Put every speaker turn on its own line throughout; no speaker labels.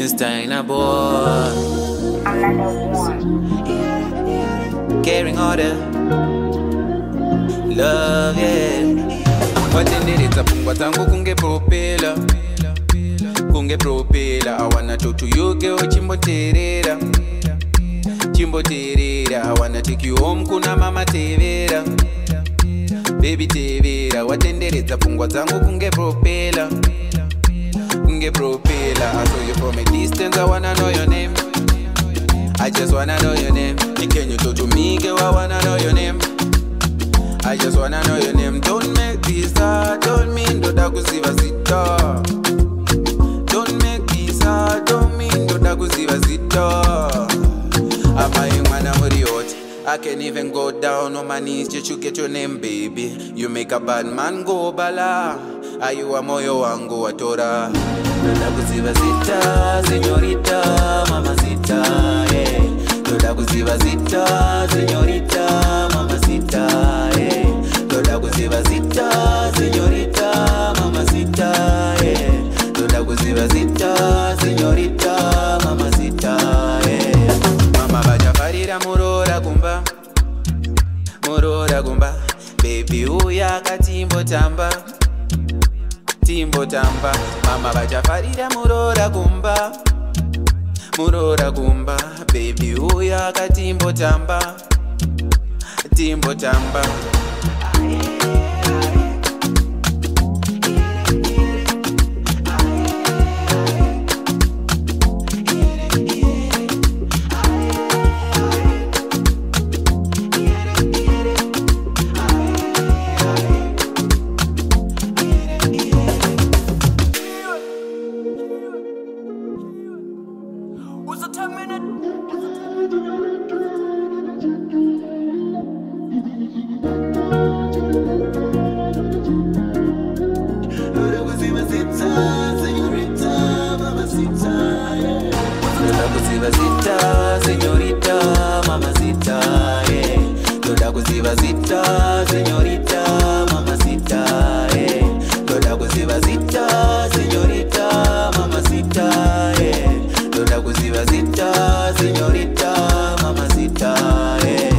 It's Tynaboi. Caring order. Love, yeah. Watenderedza pfungwa dzangu kunge propela. Kunge propela. I wanna talk to you girl chimboterera. Chimboterera. I wanna take you home kuna mama tevera. Baby tevera. Watenderedza pfungwa dzangu kunge propela. Kunge propela. I saw you from a distance. I wanna know your name. I just wanna know your name. Can you talk to me girl? I wanna know your name. I just wanna know your name. Don't make this hard. Don't mean Ndoda Kuziva Zita. Don't make this hard. Don't mean Ndoda Kuziva Zita. I'm buying mana muri hot. I can't even go down on my knees just to get your name, baby. You make a bad man go bala. Are you a moyo wangu watora? Ndoda Kuziva Zita, señorita, mamacita, yeah. Ndoda Kuziva Zita, señorita, mamacita, yeah. Ndoda Kuziva Zita, señorita, mamacita, yeah. Ndoda Kuziva Zita, señorita, mamacita, yeah. Mama bajafarira murora gumba, murora gumba. Baby uya katimbo tamba, timbo tamba. Mama bajafarira murora gumba, murora gumba. Baby uya katimbo tamba, timbo tamba.
What's the 10 minute?
Ndoda Kuziva Zita, señorita, mamacita, yeah. Ndoda Kuziva Zita, señorita, mamacita, yeah. Ndoda Kuziva Zita, señorita, mamacita, yeah. Ndoda Kuziva Zita, señorita, mamacita, yeah. Ndoda Kuziva Zita, señorita, mamacita, yeah.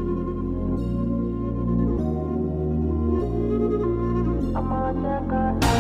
I'm on that guy.